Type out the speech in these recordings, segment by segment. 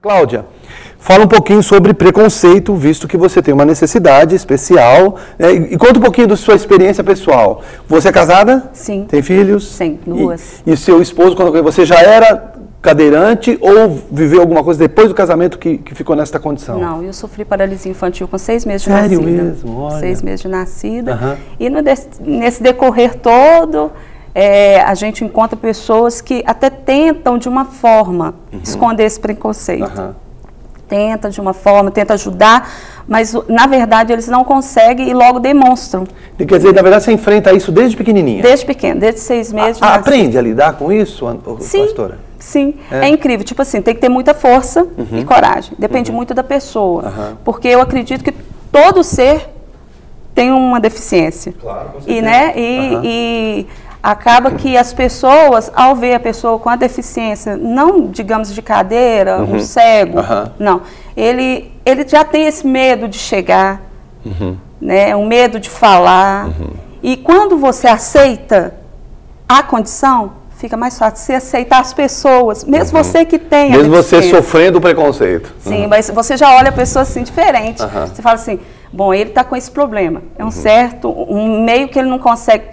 Cláudia, fala um pouquinho sobre preconceito, visto que você tem uma necessidade especial, né? E conta um pouquinho da sua experiência pessoal. Você é casada? Sim. Tem filhos? Sim, duas. E seu esposo, quando você já era cadeirante ou viveu alguma coisa depois do casamento que ficou nessa condição? Não, eu sofri paralisia infantil com 6 meses de Sério nascida. mesmo? Olha. 6 meses de nascida. Uhum. E nesse decorrer todo, a gente encontra pessoas que até tentam de uma forma esconder esse preconceito. Tenta de uma forma, tenta ajudar, mas na verdade eles não conseguem e logo demonstram. Quer dizer, na verdade você enfrenta isso desde pequenininha? Desde pequeno, desde 6 meses de nascida. Aprende a lidar com isso, Sim, pastora? Sim, é incrível. Tipo assim, tem que ter muita força e coragem. Depende muito da pessoa. Porque eu acredito que todo ser tem uma deficiência. Claro, com certeza. E acaba que as pessoas, ao ver a pessoa com a deficiência, não, digamos, de cadeira, um cego, não. Ele já tem esse medo de chegar, né, um medo de falar. E quando você aceita a condição, fica mais fácil você aceitar as pessoas, mesmo você que tem a mesmo você deficiência. sofrendo o preconceito. Sim, mas você já olha a pessoa assim diferente. Você fala assim, bom, ele está com esse problema. É um meio que ele não consegue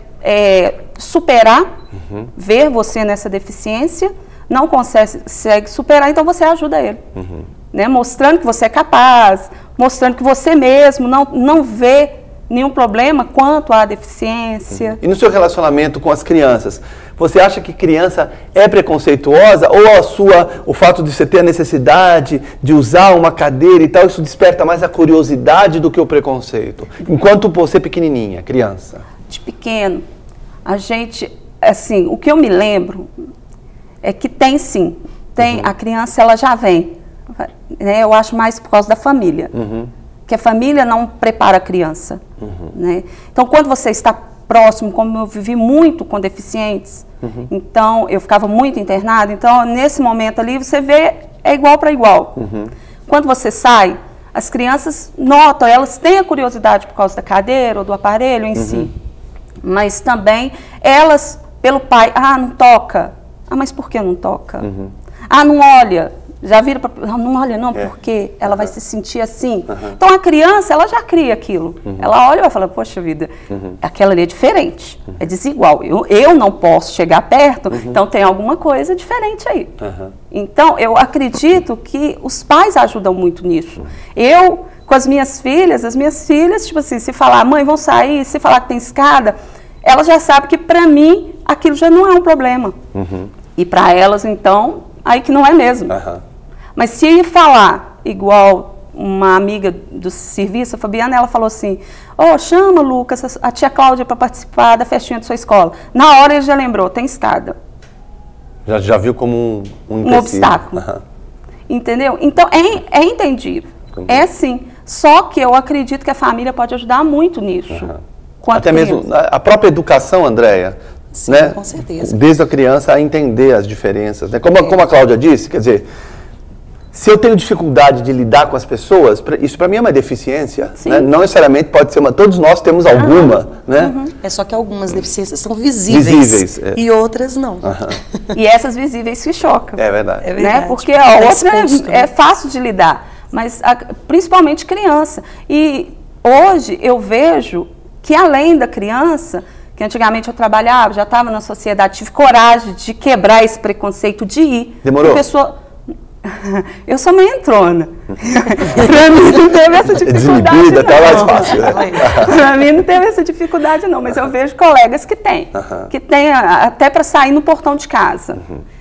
superar, ver você nessa deficiência, não consegue superar, então você ajuda ele. Né? Mostrando que você é capaz, mostrando que você mesmo não vê nenhum problema quanto à deficiência. E no seu relacionamento com as crianças, você acha que criança é preconceituosa ou o fato de você ter a necessidade de usar uma cadeira e tal, isso desperta mais a curiosidade do que o preconceito? Enquanto você pequenininha, criança. De pequeno, a gente, assim, o que eu me lembro é que tem sim, a criança ela já vem, né? Eu acho mais por causa da família. Que a família não prepara a criança. Né? Então, quando você está próximo, como eu vivi muito com deficientes, então eu ficava muito internada, então nesse momento ali você vê, é igual para igual. Quando você sai, as crianças notam, elas têm a curiosidade por causa da cadeira ou do aparelho em si, mas também elas, pelo pai, não toca. Mas por que não toca? Não olha. Já viram não olha não, porque ela vai se sentir assim. Então a criança, ela já cria aquilo. Ela olha e vai falar, poxa vida, aquela ali é diferente, é desigual. Eu não posso chegar perto, então tem alguma coisa diferente aí. Então eu acredito que os pais ajudam muito nisso. Eu, com as minhas filhas, tipo assim, se falar, mãe, vão sair, se falar que tem escada, ela já sabe que para mim aquilo já não é um problema. E para elas, então, aí que não é mesmo. Mas se ir falar, igual uma amiga do serviço, a Fabiana, ela falou assim, chama, Lucas, a tia Cláudia para participar da festinha da sua escola. Na hora ele já lembrou, tem escada. Já viu como um obstáculo. Entendeu? Então, é entendível. É sim. Só que eu acredito que a família pode ajudar muito nisso. Até mesmo a própria educação, Andréia. Sim, né? Com certeza. Desde a criança a entender as diferenças. Né? Como a Cláudia disse, quer dizer, se eu tenho dificuldade de lidar com as pessoas, isso para mim é uma deficiência. Né? Não necessariamente pode ser uma, todos nós temos alguma. Né? É só que algumas deficiências são visíveis e outras não. E essas visíveis se chocam. É verdade. É verdade. Né? Porque a outra é fácil de lidar, mas principalmente criança. E hoje eu vejo que além da criança, que antigamente eu trabalhava, já estava na sociedade, tive coragem de quebrar esse preconceito de ir. Demorou? Eu sou meio entrona. Para mim não teve essa dificuldade, não. Tá mais fácil. Para mim não teve essa dificuldade, não. Mas eu vejo colegas que têm. Que têm até para sair no portão de casa.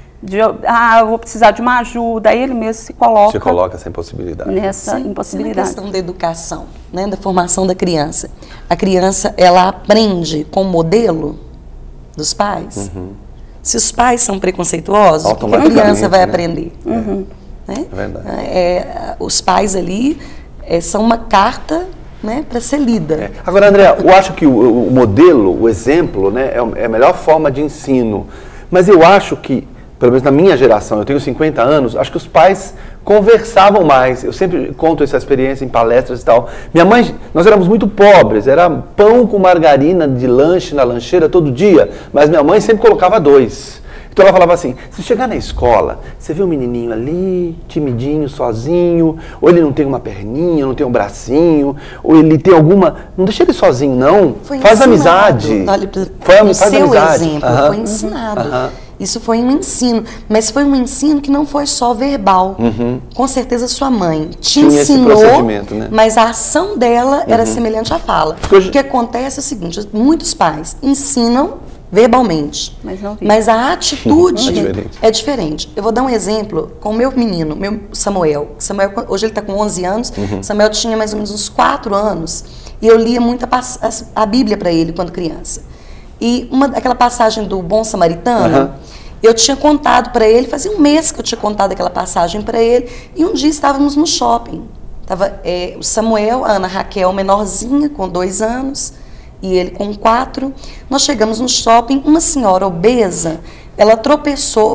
Eu vou precisar de uma ajuda. Aí ele mesmo se coloca. Se coloca essa impossibilidade. Nessa impossibilidade. Na questão da educação, né, da formação da criança. A criança, ela aprende com o modelo dos pais. Se os pais são preconceituosos, o que a criança vai aprender? Né? É verdade. Os pais ali são uma carta, né, para ser lida. Agora, André, eu acho que o modelo, o exemplo, né, é a melhor forma de ensino. Mas eu acho que, pelo menos na minha geração, eu tenho 50 anos, acho que os pais conversavam mais. Eu sempre conto essa experiência em palestras e tal. Minha mãe, nós éramos muito pobres, era pão com margarina de lanche na lancheira todo dia, mas minha mãe sempre colocava 2. Então ela falava assim, se chegar na escola, você vê um menininho ali, timidinho, sozinho, ou ele não tem uma perninha, não tem um bracinho, ou ele tem alguma... Não deixa ele sozinho, não. Faz amizade. Olha, Faz seu amizade. exemplo foi ensinado. Isso foi um ensino, mas foi um ensino que não foi só verbal. Com certeza sua mãe te ensinou, né? Mas a ação dela era semelhante à fala. O que acontece é o seguinte, muitos pais ensinam verbalmente, mas a atitude é diferente. Eu vou dar um exemplo com o meu menino, meu Samuel. Samuel hoje ele está com 11 anos, Samuel tinha mais ou menos uns 4 anos, e eu lia muito a Bíblia para ele quando criança. E aquela passagem do Bom Samaritano, eu tinha contado para ele, fazia um mês que eu tinha contado aquela passagem para ele, e um dia estávamos no shopping. Estava o Samuel, a Ana Raquel, menorzinha, com 2 anos, e ele com 4. Nós chegamos no shopping, uma senhora obesa, ela tropeçou,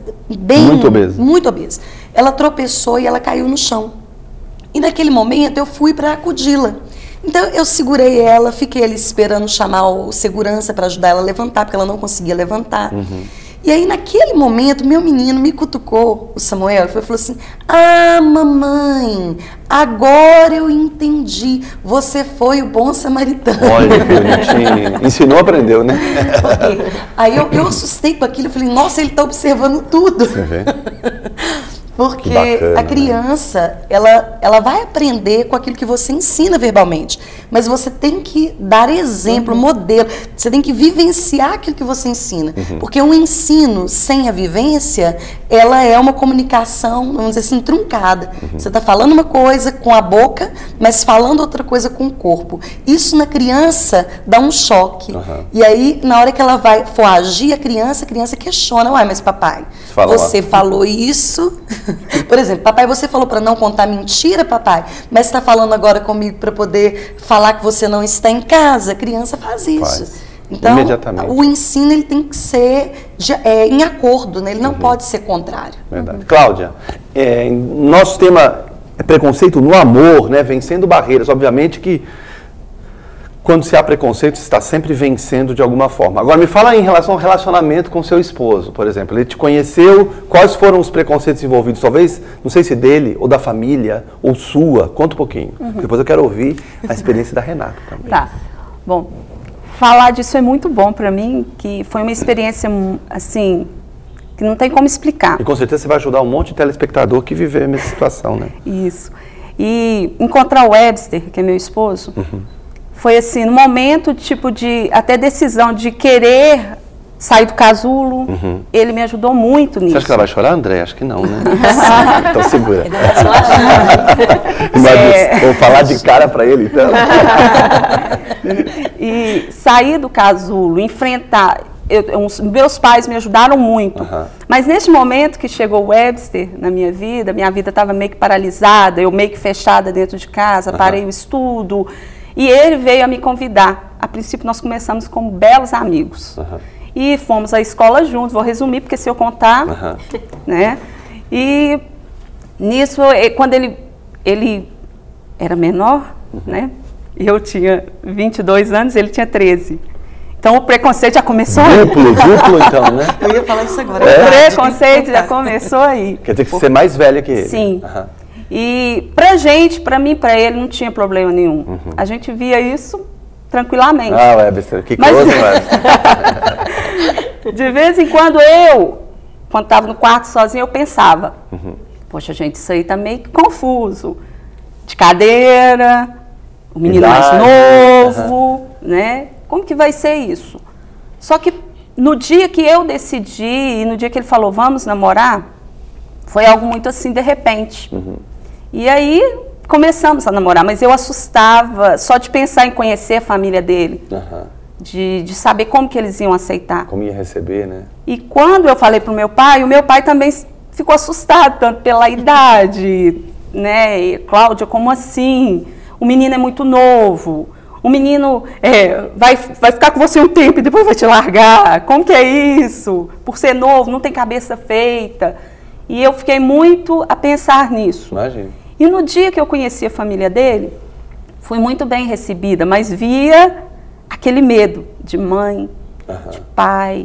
muito obesa. Ela tropeçou e ela caiu no chão. E naquele momento eu fui para acudi-la. Então eu segurei ela, fiquei ali esperando chamar o segurança para ajudar ela a levantar, porque ela não conseguia levantar. E aí naquele momento meu menino me cutucou, o Samuel, e falou assim, ah, mamãe, agora eu entendi, você foi o bom samaritano. Olha que bonitinho, ensinou, aprendeu, né? Aí eu assustei com aquilo, eu falei, nossa, ele está observando tudo. Você vê? Porque bacana, a criança, ela vai aprender com aquilo que você ensina verbalmente. Mas você tem que dar exemplo, modelo. Você tem que vivenciar aquilo que você ensina. Porque um ensino sem a vivência, ela é uma comunicação, vamos dizer assim, truncada. Você está falando uma coisa com a boca, mas falando outra coisa com o corpo. Isso na criança dá um choque. E aí, na hora que ela for agir, a criança questiona. Uai, mas papai, você falou isso... Por exemplo, papai, você falou para não contar mentira, papai, mas está falando agora comigo para poder falar que você não está em casa. A criança faz isso. Então, o ensino ele tem que ser em acordo, né? Ele não pode ser contrário. Verdade. Cláudia, nosso tema é preconceito no amor, né? Vencendo barreiras. Obviamente que quando se há preconceito, você está sempre vencendo de alguma forma. Agora, me fala em relação ao relacionamento com seu esposo, por exemplo. Ele te conheceu, quais foram os preconceitos envolvidos? Talvez, não sei se dele, ou da família, ou sua. Conta um pouquinho. Depois eu quero ouvir a experiência da Renata também. Tá. Bom, falar disso é muito bom para mim, que foi uma experiência, assim, que não tem como explicar. E com certeza você vai ajudar um monte de telespectador que vive nessa situação, né? Isso. E encontrar o Webster, que é meu esposo... Foi assim, no momento, tipo, de até decisão de querer sair do casulo, ele me ajudou muito nisso. Você acha que ela vai chorar, André? Acho que não, né? Então segura. Vou falar de cara para ele, então. E sair do casulo, enfrentar... meus pais me ajudaram muito, mas nesse momento que chegou o Webster na minha vida estava meio que paralisada, eu meio que fechada dentro de casa, parei o estudo... E ele veio a me convidar. A princípio, nós começamos como belos amigos. E fomos à escola juntos. Vou resumir, porque se eu contar... né? E nisso, quando ele era menor, né? Eu tinha 22 anos, ele tinha 13. Então, o preconceito já começou aí. Duplo então, né? Eu ia falar isso agora. O preconceito já começou aí. Quer dizer que você é mais velha que ele. Sim. E para mim, para ele, não tinha problema nenhum. A gente via isso tranquilamente. Ah, Webster, que coisa, Webster. De vez em quando quando estava no quarto sozinha, eu pensava, poxa, gente, isso aí tá meio que confuso. De cadeira, o menino mais novo, né? Como que vai ser isso? Só que no dia que eu decidi, e no dia que ele falou, vamos namorar, foi algo muito assim, de repente. E aí, começamos a namorar, mas eu assustava só de pensar em conhecer a família dele. De saber como que eles iam aceitar. Como ia receber, né? E quando eu falei para o meu pai também ficou assustado, tanto pela idade, né? E, Cláudia, como assim? O menino é muito novo. O menino vai ficar com você um tempo e depois vai te largar. Como que é isso? Por ser novo, não tem cabeça feita. E eu fiquei muito a pensar nisso. Imagina. E no dia que eu conheci a família dele, fui muito bem recebida, mas via aquele medo de mãe, de pai,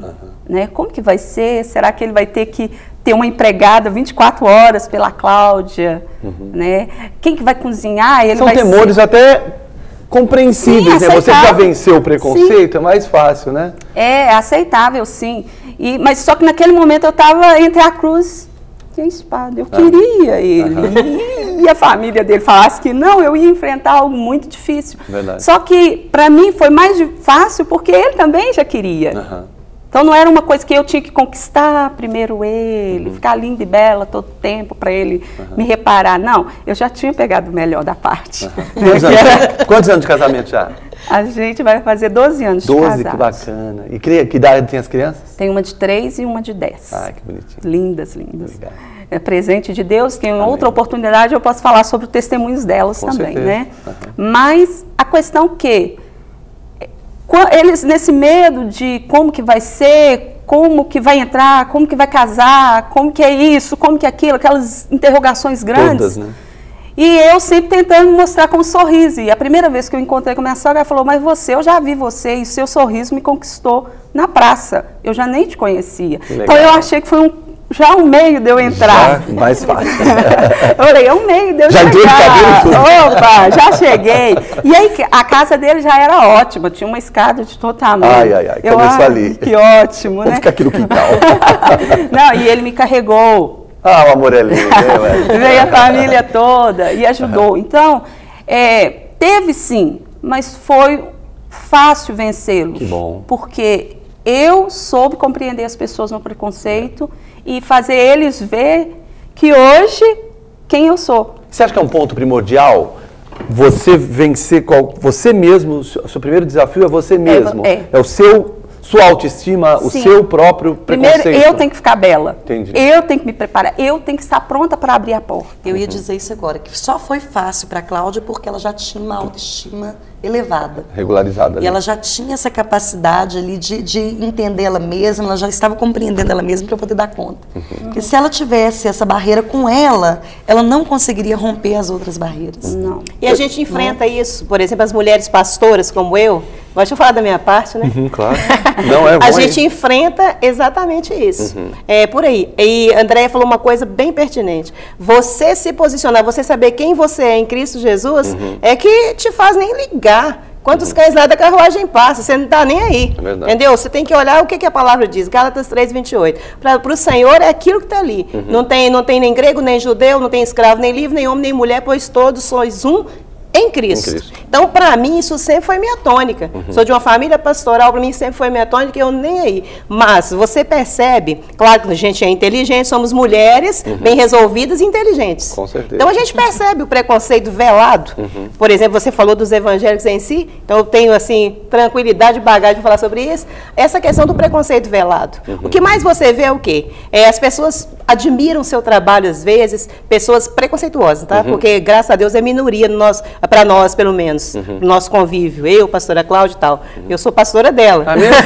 né? Como que vai ser? Será que ele vai ter que ter uma empregada 24 horas pela Cláudia, né? Quem que vai cozinhar? Ele São vai temores até compreensíveis, sim, né? Você já aceitável. venceu o preconceito, é mais fácil, né? É aceitável, sim. Mas só que naquele momento eu estava entre a cruz e a espada. Eu queria ele. E a família dele falasse que não, eu ia enfrentar algo muito difícil. Verdade. Só que para mim foi mais fácil porque ele também já queria. Então não era uma coisa que eu tinha que conquistar primeiro ele, ficar linda e bela todo tempo para ele me reparar. Não, eu já tinha pegado o melhor da parte. Quantos anos de casamento já? A gente vai fazer 12 anos de 12, casados. que bacana. E que idade tem as crianças? Tem uma de 3 e uma de 10. Ah, que bonitinho. Lindas, lindas. Legal. É presente de Deus, que em outra oportunidade eu posso falar sobre os testemunhos delas Com também, certeza. né? Mas a questão que eles nesse medo de como que vai ser, como que vai entrar, como que vai casar, como que é isso, como que é aquilo, aquelas interrogações grandes. Todas, né? E eu sempre tentando mostrar com um sorriso. E a primeira vez que eu encontrei com minha sogra, ela falou, mas eu já vi você e seu sorriso me conquistou na praça. Eu já nem te conhecia. Então eu achei que foi já um meio de eu entrar. Já, mais fácil. Eu falei, é um meio de eu já chegar. Opa, já cheguei. E aí a casa dele já era ótima, tinha uma escada de todo tamanho. Ai, começou ali. Que ótimo, Vamos né? ficar aqui no quintal. Não, e ele me carregou. Ah, o amor é lindo, né? Veio a família toda e ajudou. Então, teve sim, mas foi fácil vencê-lo. Que bom. Porque eu soube compreender as pessoas no preconceito e fazer eles ver que hoje, quem eu sou. Você acha que é um ponto primordial? Você vencer você mesmo, o seu primeiro desafio é você mesmo. É o sua autoestima, Sim. o seu próprio preconceito. Primeiro, eu tenho que ficar bela. Entendi. Eu tenho que me preparar. Eu tenho que estar pronta para abrir a porta. Eu ia dizer isso agora, que só foi fácil para a Cláudia porque ela já tinha uma autoestima elevada. Regularizada. E ela já tinha essa capacidade ali de entender ela mesma, ela já estava compreendendo ela mesma para poder dar conta. Porque se ela tivesse essa barreira com ela não conseguiria romper as outras barreiras. Não. E a gente enfrenta isso, por exemplo, as mulheres pastoras como eu, deixa eu falar da minha parte, né? Claro. Não, é bom, a gente enfrenta exatamente isso. É por aí. E a Andréia falou uma coisa bem pertinente. Você se posicionar, você saber quem você é em Cristo Jesus, é que te faz nem ligar. Quantos cães lá da carruagem passa, você não está nem aí. É verdade. Entendeu? Você tem que olhar o que a palavra diz. Gálatas 3:28. Para o Senhor é aquilo que está ali. Não tem nem grego, nem judeu, não tem escravo, nem livre, nem homem, nem mulher, pois todos sois um em Cristo. Então, para mim, isso sempre foi minha tônica. Sou de uma família pastoral, para mim sempre foi minha tônica, eu nem aí. Mas você percebe, claro que a gente é inteligente, somos mulheres bem resolvidas e inteligentes. Com certeza. Então, a gente percebe o preconceito velado. Por exemplo, você falou dos evangélicos em si, então eu tenho, assim, tranquilidade e bagagem para falar sobre isso. Essa questão do preconceito velado. O que mais você vê é o quê? As pessoas admiram o seu trabalho, às vezes, pessoas preconceituosas, tá? Porque, graças a Deus, é minoria para nós, pelo menos, no nosso convívio. Eu, pastora Cláudia e tal. Eu sou pastora dela. Ah, mesmo?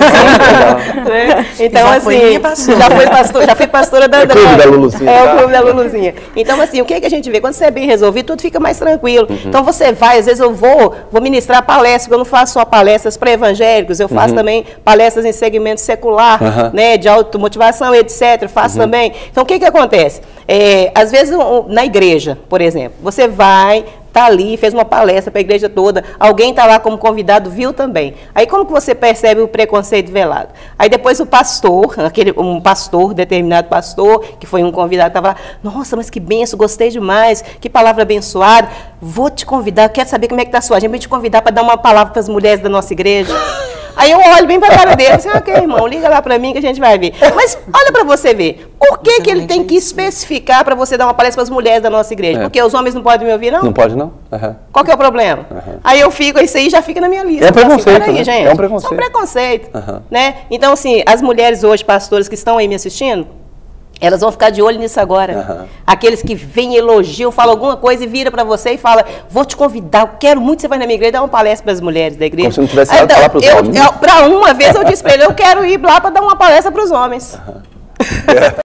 Então, Já assim, foi minha pastora. já fui pastora da... É o clube da Luluzinha. É o clube da Luluzinha. Então, assim, o que a gente vê? Quando você é bem resolvido, tudo fica mais tranquilo. Então, você vai, às vezes eu vou ministrar palestras, porque eu não faço só palestras para evangélicos, eu faço também palestras em segmento secular, né, de automotivação, etc. Faço também. Então, o que acontece? Às vezes, na igreja, por exemplo, você vai... Está ali, fez uma palestra para a igreja toda, alguém está lá como convidado, viu também. Aí como que você percebe o preconceito velado? Aí depois o pastor, determinado pastor, que foi um convidado, estava lá, nossa, mas que benção, gostei demais, que palavra abençoada, vou te convidar, quero saber como é que está a sua agenda, vou te convidar para dar uma palavra para as mulheres da nossa igreja. Aí eu olho bem para a cara dele, assim, ok, irmão, liga lá para mim que a gente vai ver. Mas olha para você ver, por que ele tem que especificar para você dar uma palestra para as mulheres da nossa igreja? Porque os homens não podem me ouvir, não? Não pode, não? Qual que é o problema? Aí eu fico, isso aí já fica na minha lista. É preconceito, assim, né? Gente, É um preconceito. É um preconceito, né? Então, assim, as mulheres hoje, pastoras que estão aí me assistindo, elas vão ficar de olho nisso agora. Aqueles que vêm, elogiam, falam alguma coisa e vira para você e fala, vou te convidar, eu quero muito que você vai na minha igreja dar uma palestra para as mulheres da igreja. Como se não tivesse nada falar para os homens. Para uma vez eu disse para ele, eu quero ir lá para dar uma palestra para os homens.